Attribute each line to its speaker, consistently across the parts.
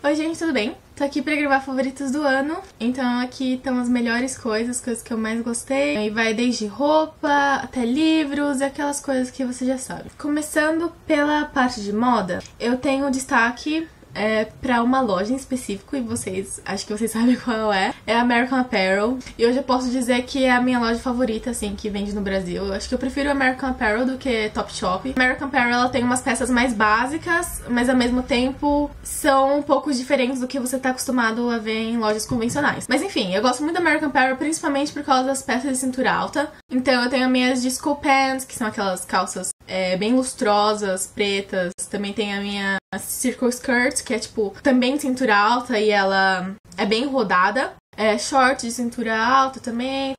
Speaker 1: Oi gente, tudo bem? Tô aqui pra gravar favoritos do ano, então aqui estão as melhores coisas que eu mais gostei. E vai desde roupa até livros e aquelas coisas que você já sabe. Começando pela parte de moda, eu tenho destaque pra uma loja em específico, e acho que vocês sabem qual é a American Apparel. E hoje eu posso dizer que é a minha loja favorita, assim, que vende no Brasil. Eu acho que eu prefiro American Apparel do que Topshop. American Apparel, ela tem umas peças mais básicas, mas ao mesmo tempo são um pouco diferentes do que você tá acostumado a ver em lojas convencionais. Mas enfim, eu gosto muito da American Apparel, principalmente por causa das peças de cintura alta. Então eu tenho as minhas disco pants, que são aquelas calças bem lustrosas, pretas. Também tem a minha circle skirt, que é tipo também de cintura alta e ela é bem rodada. Short de cintura alta também.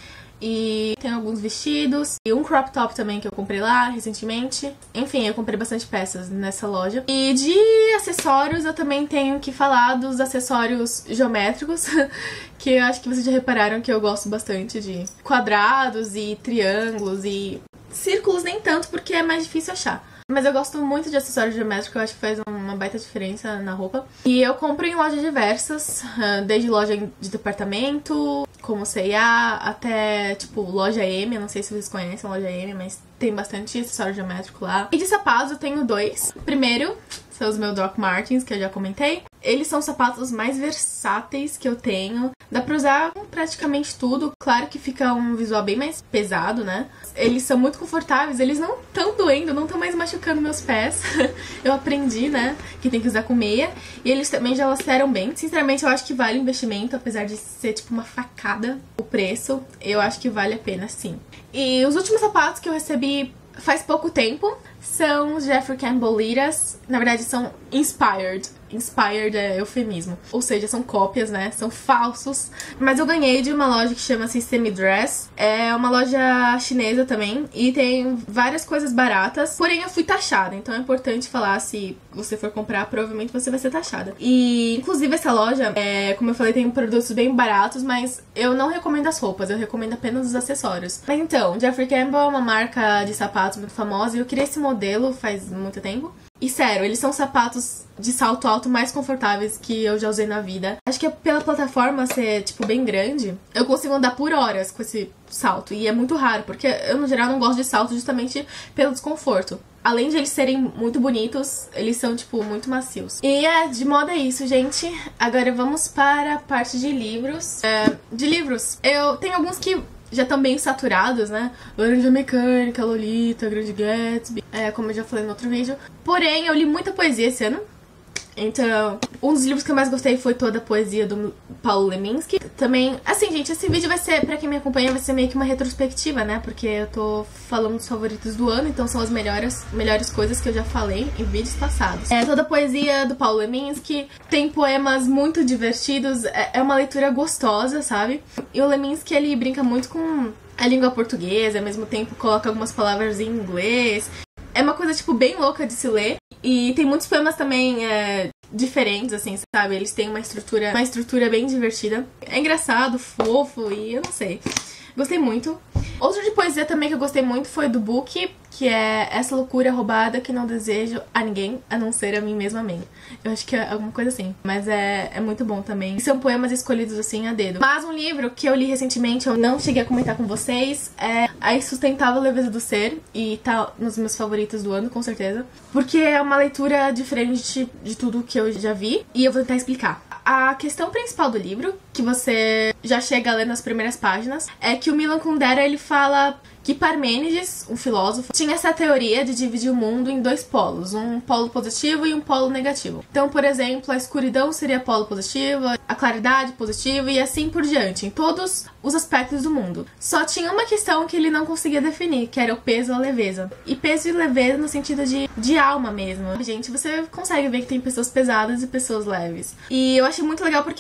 Speaker 1: E tem alguns vestidos e um crop top também que eu comprei lá recentemente. Enfim, eu comprei bastante peças nessa loja. E de acessórios eu também tenho que falar dos acessórios geométricos, que eu acho que vocês já repararam que eu gosto bastante de quadrados e triângulos e círculos nem tanto, porque é mais difícil achar. Mas eu gosto muito de acessórios geométricos, eu acho que faz uma baita diferença na roupa. E eu compro em lojas diversas, desde loja de departamento, como C&A, até tipo loja M, eu não sei se vocês conhecem a loja M, mas tem bastante acessório geométrico lá. E de sapatos eu tenho dois. O primeiro são os meus Doc Martens, que eu já comentei. Eles são os sapatos mais versáteis que eu tenho. Dá pra usar praticamente tudo. Claro que fica um visual bem mais pesado, né? Eles são muito confortáveis, eles não estão doendo, não estão mais machucando meus pés. Eu aprendi, né, que tem que usar com meia. E eles também já laceram bem. Sinceramente, eu acho que vale o investimento, apesar de ser tipo uma facada o preço. Eu acho que vale a pena, sim. E os últimos sapatos que eu recebi faz pouco tempo são os Jeffrey Campbell Liras. Na verdade, são Inspired. Inspired é eufemismo. Ou seja, são cópias, né? São falsos. Mas eu ganhei de uma loja que chama-se Semi-Dress. É uma loja chinesa também. E tem várias coisas baratas. Porém, eu fui taxada. Então é importante falar, se você for comprar, provavelmente você vai ser taxada. E, inclusive, essa loja, como eu falei, tem produtos bem baratos. Mas eu não recomendo as roupas. Eu recomendo apenas os acessórios. Mas então, Jeffrey Campbell é uma marca de sapatos muito famosa. E eu queria esse modelo faz muito tempo. E sério, eles são sapatos de salto alto mais confortáveis que eu já usei na vida. Acho que pela plataforma ser, tipo, bem grande, eu consigo andar por horas com esse salto. E é muito raro, porque eu, no geral, não gosto de salto justamente pelo desconforto. Além de eles serem muito bonitos, eles são, tipo, muito macios. E de moda é isso, gente. Agora vamos para a parte de livros. De livros, eu tenho alguns que já estão bem saturados, né? Laranja Mecânica, Lolita, Grande Gatsby, como eu já falei no outro vídeo. Porém, eu li muita poesia esse ano. Então, um dos livros que eu mais gostei foi toda a poesia do Paulo Leminski. Também, assim, gente, esse vídeo vai ser, pra quem me acompanha, vai ser meio que uma retrospectiva, né? Porque eu tô falando dos favoritos do ano, então são as melhores coisas que eu já falei em vídeos passados. Toda a poesia do Paulo Leminski, tem poemas muito divertidos, é uma leitura gostosa, sabe? E o Leminski, ele brinca muito com a língua portuguesa, ao mesmo tempo coloca algumas palavras em inglês. É uma coisa, tipo, bem louca de se ler. E tem muitos poemas também diferentes, assim, sabe? Eles têm uma estrutura bem divertida. É engraçado, fofo e eu não sei. Gostei muito. Outro de poesia também que eu gostei muito foi do Book, que é Essa Loucura Roubada que Não Desejo a Ninguém, a não ser a mim mesma, amém. Eu acho que é alguma coisa assim, mas é muito bom também. São poemas escolhidos assim a dedo. Mas um livro que eu li recentemente, eu não cheguei a comentar com vocês, é A Insustentável Leveza do Ser, e tá nos meus favoritos do ano, com certeza. Porque é uma leitura diferente de tudo que eu já vi, e eu vou tentar explicar. A questão principal do livro, que você já chega a ler nas primeiras páginas, é que o Milan Kundera, ele fala que Parmênides, um filósofo, tinha essa teoria de dividir o mundo em dois polos, um polo positivo e um polo negativo. Então, por exemplo, a escuridão seria polo positivo, a claridade positiva e assim por diante, em todos os aspectos do mundo. Só tinha uma questão que ele não conseguia definir, que era o peso ou a leveza. E peso e leveza no sentido de alma mesmo. Gente, você consegue ver que tem pessoas pesadas e pessoas leves. E eu achei muito legal porque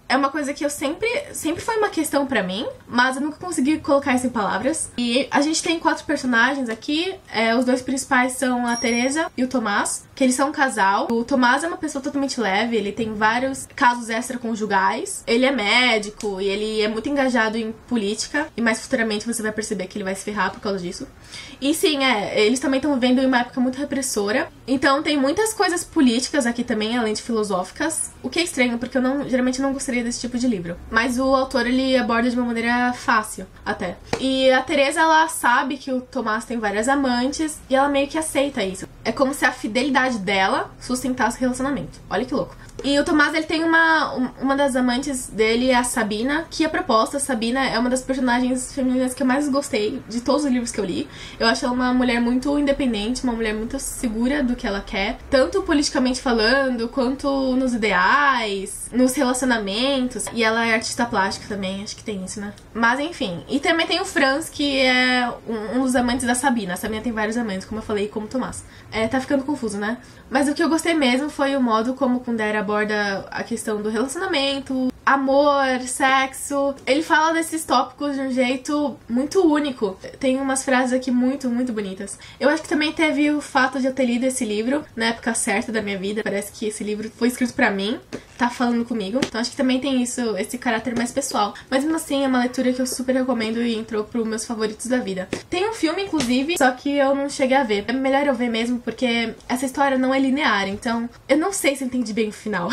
Speaker 1: é uma coisa que eu sempre foi uma questão pra mim, mas eu nunca consegui colocar isso em palavras. E a gente tem 4 personagens aqui, os 2 principais são a Teresa e o Tomás, que eles são um casal. O Tomás é uma pessoa totalmente leve, ele tem vários casos extraconjugais, ele é médico e ele é muito engajado em política, e mais futuramente você vai perceber que ele vai se ferrar por causa disso. E sim, eles também estão vivendo em uma época muito repressora, então tem muitas coisas políticas aqui também, além de filosóficas, o que é estranho, porque eu geralmente não gostaria desse tipo de livro. Mas o autor, ele aborda de uma maneira fácil, até. E a Teresa, ela sabe que o Tomás tem várias amantes, e ela meio que aceita isso. É como se a fidelidade dela sustentasse o relacionamento. Olha que louco. E o Tomás, ele tem uma das amantes dele, a Sabina, que a proposta, a Sabina é uma das personagens femininas que eu mais gostei de todos os livros que eu li. Eu acho ela uma mulher muito independente, uma mulher muito segura do que ela quer, tanto politicamente falando, quanto nos ideais, nos relacionamentos. E ela é artista plástica também, acho que tem isso, né? Mas enfim. E também tem o Franz, que é um dos amantes da Sabina. A Sabina tem vários amantes, como eu falei, como o Tomás. Tá ficando confuso, né? Mas o que eu gostei mesmo foi o modo como o Kundera aborda a questão do relacionamento, amor, sexo. Ele fala desses tópicos de um jeito muito único. Tem umas frases aqui muito, muito bonitas. Eu acho que também teve o fato de eu ter lido esse livro na época certa da minha vida. Parece que esse livro foi escrito pra mim, tá falando comigo. Então acho que também tem isso, esse caráter mais pessoal. Mas mesmo assim, é uma leitura que eu super recomendo e entrou pros meus favoritos da vida. Tem um filme, inclusive, só que eu não cheguei a ver. É melhor eu ver mesmo, porque essa história não é linear. Então, eu não sei se eu entendi bem o final.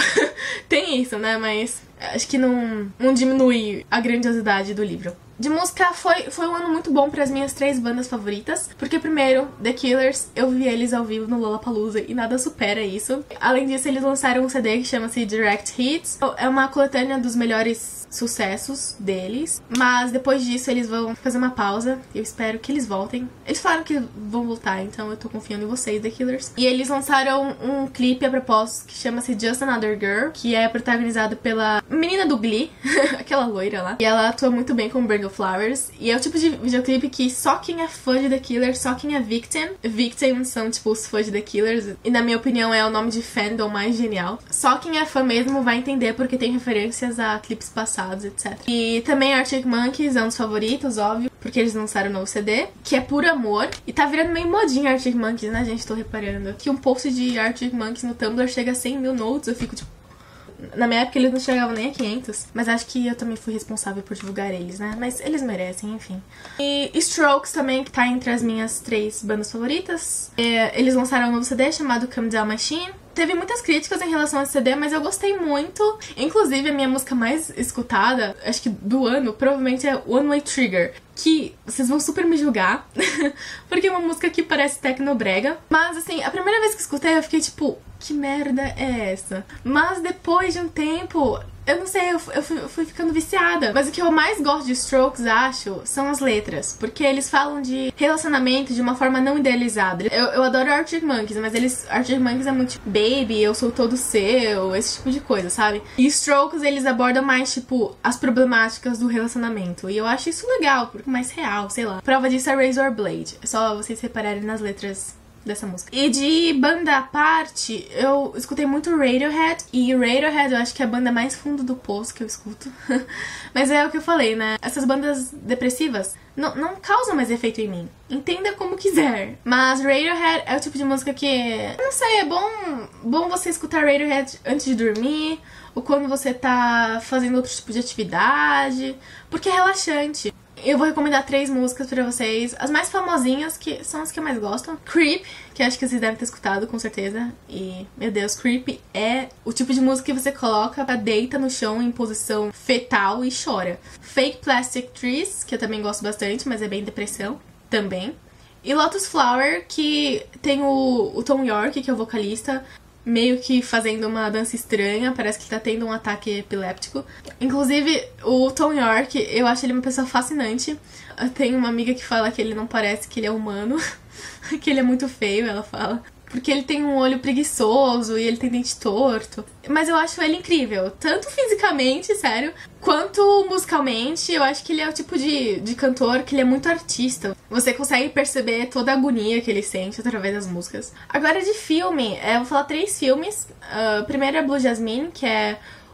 Speaker 1: Tem isso, né? Mas acho que não diminui a grandiosidade do livro. De música, foi um ano muito bom para as minhas 3 bandas favoritas, porque primeiro, The Killers, eu vi eles ao vivo no Lollapalooza e nada supera isso. Além disso, eles lançaram um CD que chama-se Direct Hits. É uma coletânea dos melhores sucessos deles, mas depois disso eles vão fazer uma pausa. Eu espero que eles voltem. Eles falaram que vão voltar, então eu tô confiando em vocês, The Killers. E eles lançaram um clipe a propósito que chama-se Just Another Girl, que é protagonizado pela menina do Glee, aquela loira lá. E ela atua muito bem com Brandon Flowers. E é o tipo de videoclipe que só quem é fã de The Killers, só quem é Victim são tipo os fãs de The Killers. E na minha opinião é o nome de fandom mais genial. Só quem é fã mesmo vai entender, porque tem referências a clipes passados, etc. E também Arctic Monkeys é um dos favoritos, óbvio, porque eles lançaram um novo CD, que é Puro Amor. E tá virando meio modinha Arctic Monkeys, né, gente? Tô reparando que um post de Arctic Monkeys no Tumblr chega a 100 mil notes. Eu fico tipo... Na minha época eles não chegavam nem a 500, mas acho que eu também fui responsável por divulgar eles, né? Mas eles merecem, enfim. E Strokes também, que tá entre as minhas 3 bandas favoritas. Eles lançaram um novo CD chamado Come Down Machine. Teve muitas críticas em relação a esse CD, mas eu gostei muito. Inclusive, a minha música mais escutada, acho que do ano, provavelmente é One Way Trigger. Que vocês vão super me julgar, porque é uma música que parece tecnobrega. Mas, assim, a primeira vez que escutei, eu fiquei tipo, que merda é essa? Mas depois de um tempo... Eu não sei, eu fui ficando viciada. Mas o que eu mais gosto de Strokes, acho, são as letras. Porque eles falam de relacionamento de uma forma não idealizada. Eu adoro Arctic Monkeys, mas Arctic Monkeys é muito tipo, baby, eu sou todo seu, esse tipo de coisa, sabe? E Strokes, eles abordam mais, tipo, as problemáticas do relacionamento. E eu acho isso legal, porque é mais real, sei lá. Prova disso é Razor Blade. É só vocês repararem nas letras dessa música. E de banda à parte, eu escutei muito Radiohead. E Radiohead eu acho que é a banda mais fundo do poço que eu escuto. Mas é o que eu falei, né? Essas bandas depressivas não causam mais efeito em mim. Entenda como quiser. Mas Radiohead é o tipo de música que... Não sei, é bom você escutar Radiohead antes de dormir, ou quando você tá fazendo outro tipo de atividade, porque é relaxante. Eu vou recomendar 3 músicas pra vocês. As mais famosinhas, que são as que eu mais gosto. Creep, que acho que vocês devem ter escutado, com certeza. E, meu Deus, Creep é o tipo de música que você coloca, deita no chão em posição fetal e chora. Fake Plastic Trees, que eu também gosto bastante, mas é bem depressão também. E Lotus Flower, que tem o Tom York, que é o vocalista, meio que fazendo uma dança estranha, parece que ele tá tendo um ataque epiléptico. Inclusive, o Tom York, eu acho ele uma pessoa fascinante. Eu tenho uma amiga que fala que ele não parece que ele é humano, que ele é muito feio, ela fala. Porque ele tem um olho preguiçoso e ele tem dente torto. Mas eu acho ele incrível, tanto fisicamente, sério, quanto musicalmente. Eu acho que ele é o tipo de cantor que ele é muito artista. Você consegue perceber toda a agonia que ele sente através das músicas. Agora de filme, eu vou falar 3 filmes. Primeiro é Blue Jasmine, que é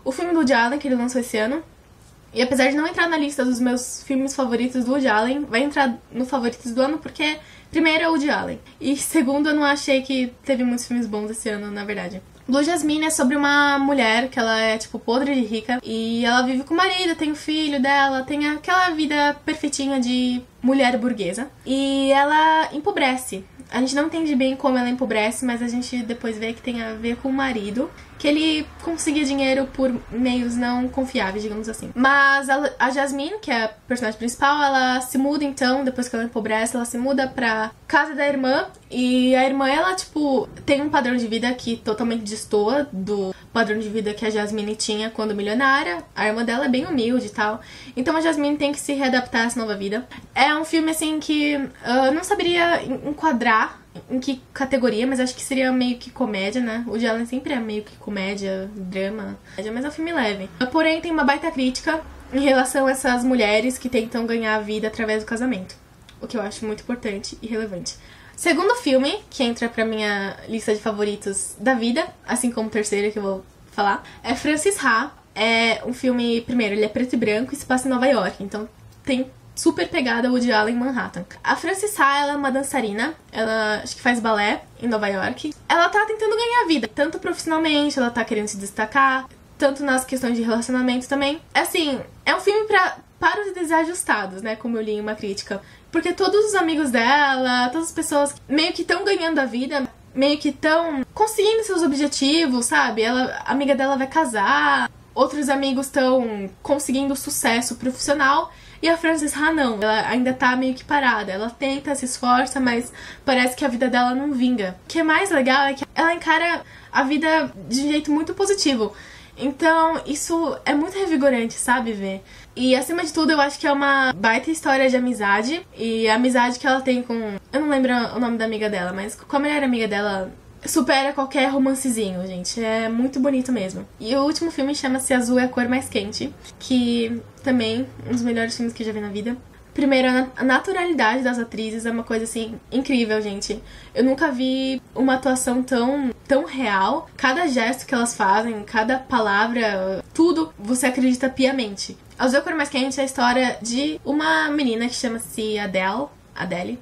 Speaker 1: o filme do Woody Allen, que ele lançou esse ano. E apesar de não entrar na lista dos meus filmes favoritos do Woody Allen, vai entrar no favoritos do ano porque, primeiro, é o Woody Allen. E segundo, eu não achei que teve muitos filmes bons esse ano, na verdade. Blue Jasmine é sobre uma mulher que ela é, tipo, podre de rica. E ela vive com o marido, tem o filho dela, tem aquela vida perfeitinha de mulher burguesa. E ela empobrece. A gente não entende bem como ela empobrece, mas a gente depois vê que tem a ver com o marido, que ele conseguia dinheiro por meios não confiáveis, digamos assim. Mas a Jasmine, que é a personagem principal, ela se muda então, depois que ela empobrece, ela se muda pra casa da irmã. E a irmã, ela, tipo, tem um padrão de vida que totalmente destoa do padrão de vida que a Jasmine tinha quando milionária. A irmã dela é bem humilde e tal. Então a Jasmine tem que se readaptar a essa nova vida. É um filme, assim, que eu não saberia enquadrar em que categoria, mas acho que seria meio que comédia, né? O Woody Allen sempre é meio que comédia, drama, mas é um filme leve. Porém, tem uma baita crítica em relação a essas mulheres que tentam ganhar a vida através do casamento. O que eu acho muito importante e relevante. Segundo filme, que entra pra minha lista de favoritos da vida, assim como o terceiro que eu vou falar, é Frances Ha. É um filme, primeiro, ele é preto e branco e se passa em Nova York, então tem super pegada Woody Allen em Manhattan. A Frances Ha, ela é uma dançarina, ela acho que faz balé em Nova York. Ela tá tentando ganhar vida, tanto profissionalmente, ela tá querendo se destacar, tanto nas questões de relacionamento também. Assim, é um filme para os desajustados, né, como eu li em uma crítica. Porque todos os amigos dela, todas as pessoas meio que estão ganhando a vida, meio que estão conseguindo seus objetivos, sabe? A amiga dela vai casar, outros amigos estão conseguindo sucesso profissional. E a Frances Ha não, ela ainda tá meio que parada. Ela tenta, se esforça, mas parece que a vida dela não vinga. O que é mais legal é que ela encara a vida de um jeito muito positivo. Então, isso é muito revigorante, sabe, ver? E, acima de tudo, eu acho que é uma baita história de amizade. E a amizade que ela tem com... Eu não lembro o nome da amiga dela, mas com a melhor amiga dela supera qualquer romancezinho, gente. É muito bonito mesmo. E o último filme chama-se Azul é a Cor Mais Quente, que também um dos melhores filmes que eu já vi na vida. Primeiro, a naturalidade das atrizes é uma coisa, assim, incrível, gente. Eu nunca vi uma atuação tão real. Cada gesto que elas fazem, cada palavra, tudo, você acredita piamente. Azul é a Cor Mais Quente é a história de uma menina que chama-se Adele,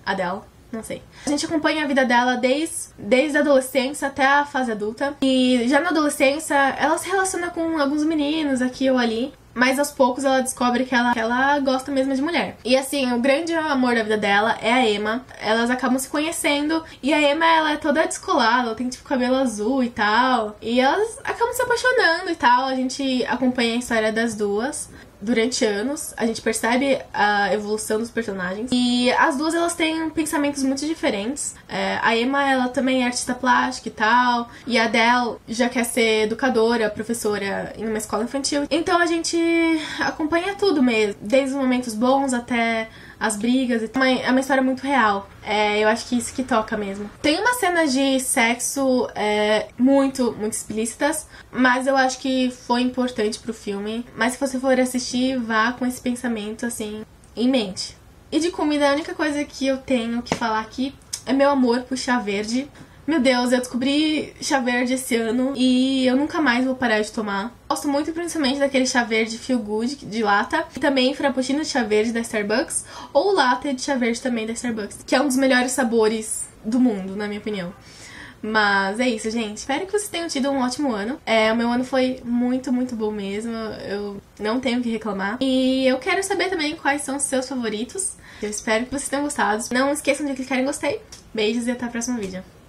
Speaker 1: não sei. A gente acompanha a vida dela desde a adolescência até a fase adulta. E já na adolescência, ela se relaciona com alguns meninos aqui ou ali. Mas aos poucos ela descobre que ela gosta mesmo de mulher. E assim, o grande amor da vida dela é a Emma. Elas acabam se conhecendo. E a Emma, ela é toda descolada. Ela tem tipo cabelo azul e tal. E elas acabam se apaixonando e tal. A gente acompanha a história das duas durante anos. A gente percebe a evolução dos personagens. E as duas, elas têm pensamentos muito diferentes. A Emma, ela também é artista plástica e tal. E a Adele já quer ser educadora, professora em uma escola infantil. Então a gente acompanha tudo mesmo. Desde os momentos bons até as brigas. É uma história muito real. Eu acho que isso que toca mesmo. Tem umas cenas de sexo muito explícitas, mas eu acho que foi importante pro filme. Mas se você for assistir, vá com esse pensamento, assim, em mente. E de comida, a única coisa que eu tenho que falar aqui é meu amor por chá verde. Meu Deus, eu descobri chá verde esse ano e eu nunca mais vou parar de tomar. Gosto muito principalmente daquele chá verde Feel Good de lata. E também frappuccino de chá verde da Starbucks. Ou latte de chá verde também da Starbucks. Que é um dos melhores sabores do mundo, na minha opinião. Mas é isso, gente. Espero que vocês tenham tido um ótimo ano. O meu ano foi muito bom mesmo. Eu não tenho o que reclamar. E eu quero saber também quais são os seus favoritos. Eu espero que vocês tenham gostado. Não esqueçam de clicar em gostei. Beijos e até o próximo vídeo.